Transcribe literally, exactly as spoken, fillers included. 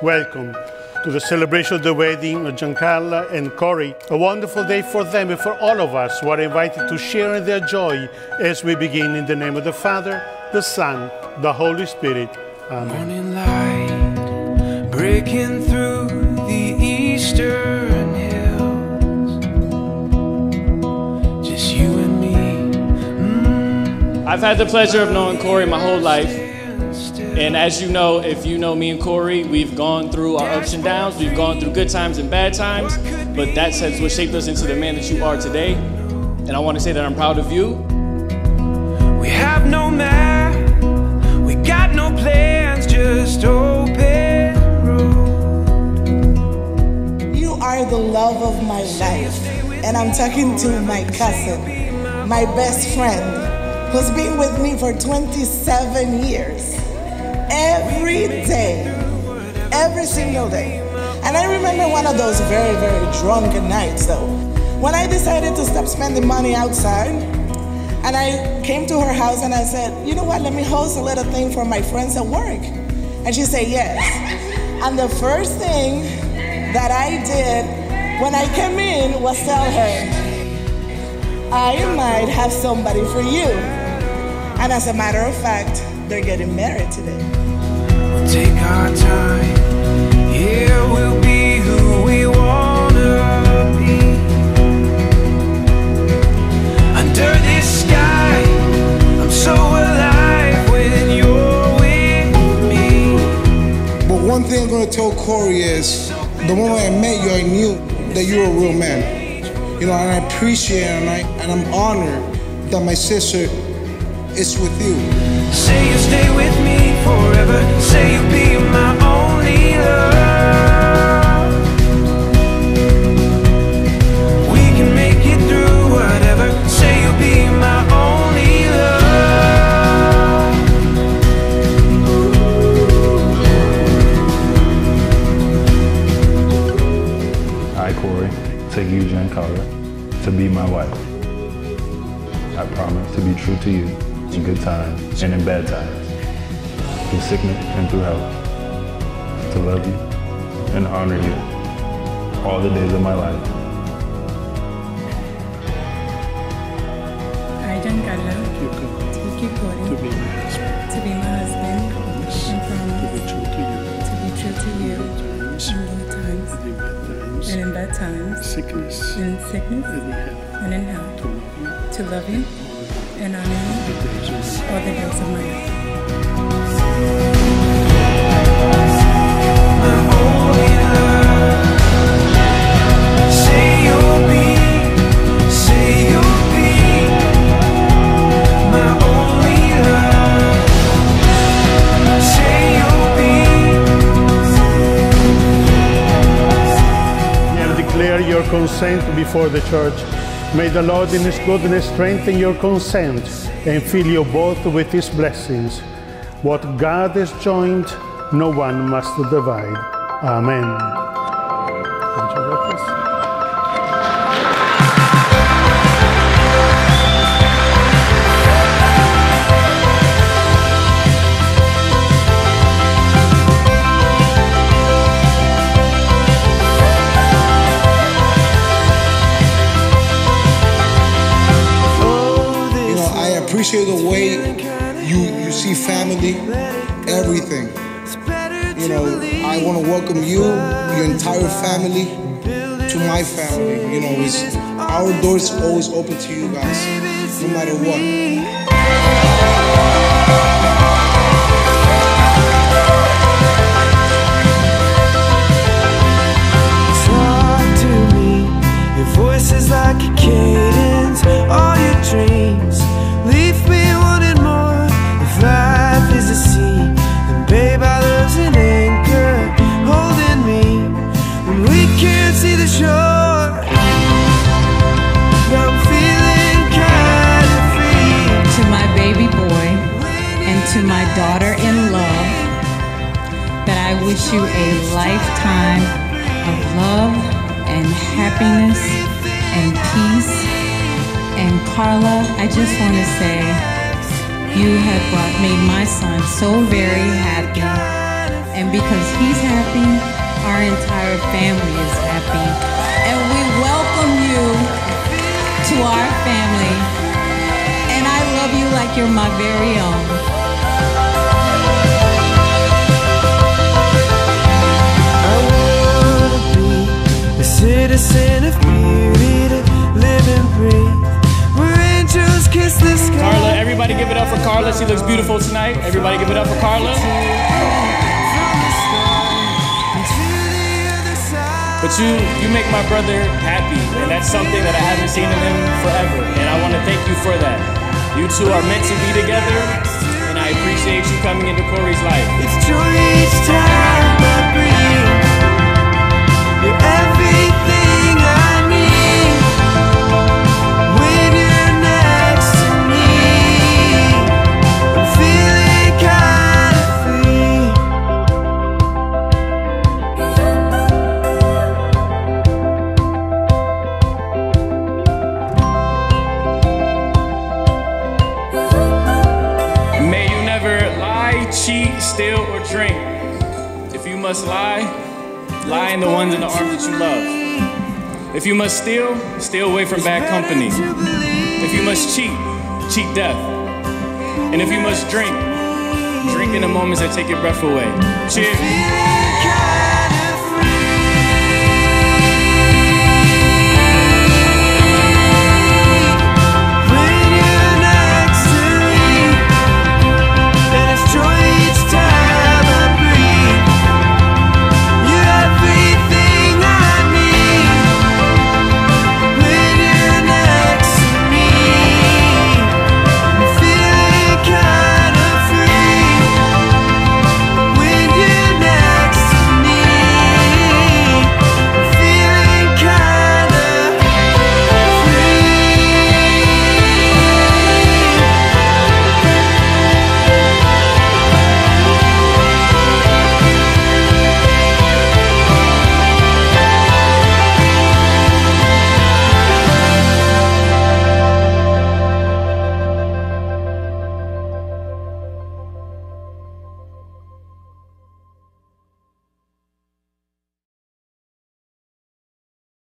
welcome to the celebration of the wedding of Giancarla and Corey. A wonderful day for them and for all of us who are invited to share in their joy as we begin in the name of the Father, the Son, the Holy Spirit. Amen. Morning light breaking through the eastern hills, just you and me. Mm. I've had the pleasure of knowing Corey my whole life. And as you know, if you know me and Corey, we've gone through our ups and downs. We've gone through good times and bad times. But that's what shaped us into the man that you are today. And I want to say that I'm proud of you. We have no map, we got no plans, just open road. You are the love of my life. And I'm talking to my cousin, my best friend, who's been with me for twenty-seven years. Every day, every single day. And I remember one of those very, very drunken nights though, when I decided to stop spending money outside, and I came to her house and I said, you know what, let me host a little thing for my friends at work. And she said yes. And the first thing that I did when I came in was tell her, I might have somebody for you. And as a matter of fact, they're getting married today. We'll take our time, yeah, we'll be who we wanna be. Under this sky, I'm so alive when you're with me. But one thing I'm gonna tell Corey is, the moment I met you, I knew that you were a real man. You know, and I appreciate it, and, I, and I'm honored that my sister is with you. Say you'll stay with me forever. Say you'll be my only love. We can make it through whatever. Say you'll be my only love. I, Corey, take you, Giancarla, to be my wife. I promise to be true to you in good times and in bad times, through sickness and through health, to love you and honor you all the days of my life. I, Giancarla, take you, Corey, To be my husband. to be my husband, and promise To be true to you. to be true to you in good times In bad times. and in bad times, Sickness. in sickness And in health. and in health, To love you. to love you and honor you all the days of my life. My only love. Say you'll be, say you'll be my only love. Say you'll be. And declare your consent before the church. May the Lord in His goodness strengthen your consent and fill you both with His blessings. What God has joined, no one must divide. Amen. I appreciate the way you, you see family, everything. You know, I want to welcome you, your entire family, to my family. You know, it's, our doors always open to you guys, no matter what. Talk to me, your voice is like a cadence, all your dreams leave me wanting more. If life is a sea, then babe, our love's an anchor holding me when we can't see the shore. I'm feeling kind of free. To my baby boy and to my daughter-in-law, that I wish you a lifetime of love and happiness and peace. And Carla, I just want to say you have brought, made my son so very happy. And because he's happy, our entire family is happy. And we welcome you to our family. And I love you like you're my very own. Citizen of beauty to live and breathe, where angels kiss the sky. Carla, everybody give it up for Carla. She looks beautiful tonight. Everybody give it up for Carla. But you, you make my brother happy, and that's something that I haven't seen in him forever. And I want to thank you for that. You two are meant to be together, and I appreciate you coming into Corey's life. It's joy each time I breathe. You're everything I need when you're next to me. I'm feeling kind of free. May you never lie, cheat, steal, or drink. If you must lie, lie in the ones in the arms that you love. If you must steal, steal away from bad company. If you must cheat, cheat death. And if you must drink, drink in the moments that take your breath away. Cheers.